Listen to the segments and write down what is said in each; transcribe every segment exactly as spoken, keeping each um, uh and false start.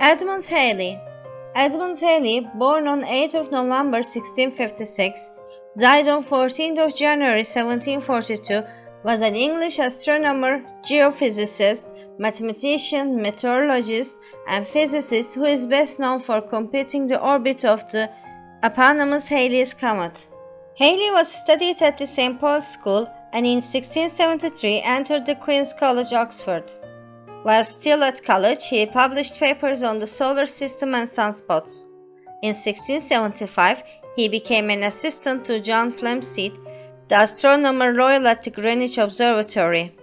Edmund Halley. Edmund Halley, born on eighth of November sixteen fifty-six, died on fourteenth of January seventeen forty-two, was an English astronomer, geophysicist, mathematician, meteorologist, and physicist who is best known for computing the orbit of the eponymous Halley's Comet. Halley was studied at the Saint Paul's School and in sixteen seventy-three entered the Queen's College, Oxford. While still at college, he published papers on the solar system and sunspots. In sixteen seventy-five, he became an assistant to John Flamsteed, the astronomer royal at the Greenwich Observatory.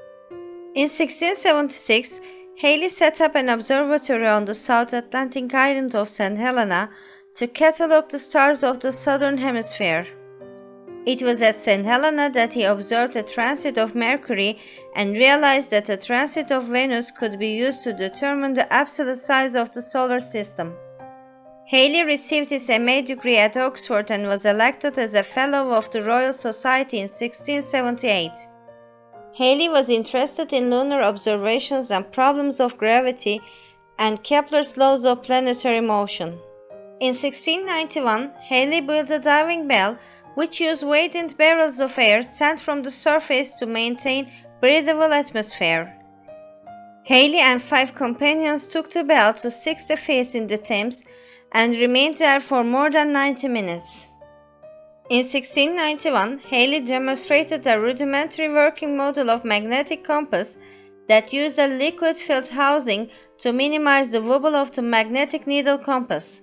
In sixteen seventy-six, Halley set up an observatory on the South Atlantic island of Saint Helena to catalogue the stars of the southern hemisphere. It was at Saint Helena that he observed a transit of Mercury and realized that a transit of Venus could be used to determine the absolute size of the solar system. Halley received his M A degree at Oxford and was elected as a Fellow of the Royal Society in sixteen seventy-eight. Halley was interested in lunar observations and problems of gravity and Kepler's laws of planetary motion. In sixteen ninety-one, Halley built a diving bell which used weighted barrels of air sent from the surface to maintain breathable atmosphere. Halley and five companions took the bell to sixty feet in the Thames and remained there for more than ninety minutes. In sixteen ninety-one, Halley demonstrated a rudimentary working model of magnetic compass that used a liquid-filled housing to minimize the wobble of the magnetic needle compass.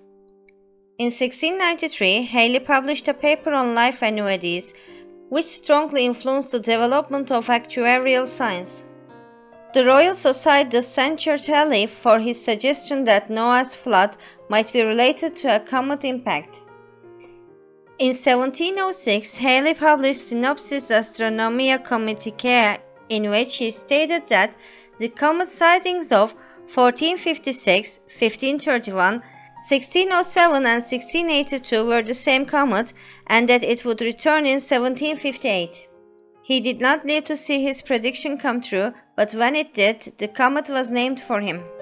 In sixteen ninety-three, Halley published a paper on life annuities, which strongly influenced the development of actuarial science. The Royal Society censured Halley for his suggestion that Noah's flood might be related to a comet impact. In seventeen oh six, Halley published Synopsis Astronomiae Comiticae, in which he stated that the comet sightings of fourteen fifty-six, fifteen thirty-one, sixteen oh seven and sixteen eighty-two were the same comet and that it would return in seventeen fifty-eight. He did not live to see his prediction come true, but when it did, the comet was named for him.